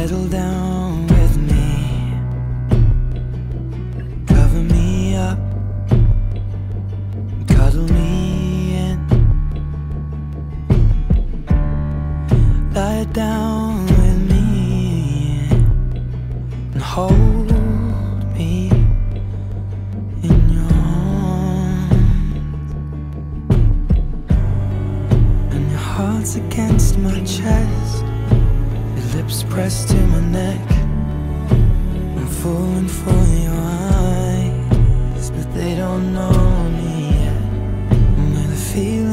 Settle down with me, cover me up, cuddle me in, lie down with me and hold me in your arms. And your heart's against my chest, lips pressed to my neck. I'm falling for your eyes, but they don't know me yet. And with a feeling